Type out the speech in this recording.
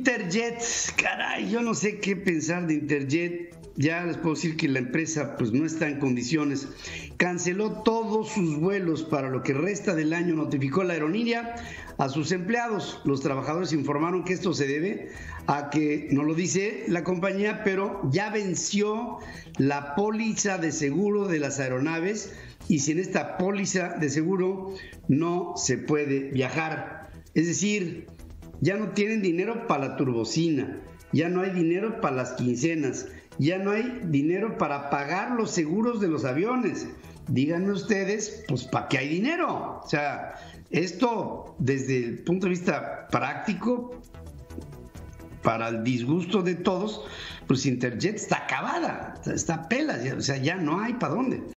Interjet, caray, yo no sé qué pensar de Interjet. Ya les puedo decir que la empresa pues no está en condiciones. Canceló todos sus vuelos para lo que resta del año, notificó la aerolínea a sus empleados. Los trabajadores informaron que esto se debe a que, no lo dice la compañía, pero ya venció la póliza de seguro de las aeronaves y sin esta póliza de seguro no se puede viajar. Es decir, ya no tienen dinero para la turbocina, ya no hay dinero para las quincenas, ya no hay dinero para pagar los seguros de los aviones. Díganme ustedes, pues, ¿para qué hay dinero? O sea, esto desde el punto de vista práctico, para el disgusto de todos, pues Interjet está acabada, está pela, o sea, ya no hay para dónde.